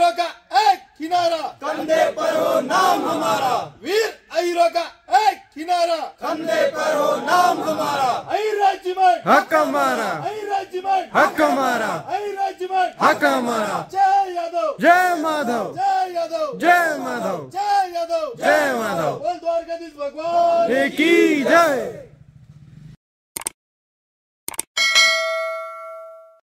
अहीरों का एक किनारा, कंधे पर हो नाम हमारा। वीर अहीरों का एक किनारा, कंधे पर हो नाम हमारा। अहीर रेजिमेंट हक हमारा, अहीर रेजिमेंट हक हमारा, अहीर रेजिमेंट हक हमारा। जय यादव, जय माधव, जय यादव, जय माधव, जय यादव, जय माधव। बोल द्वारकाधीश भगवान की जय।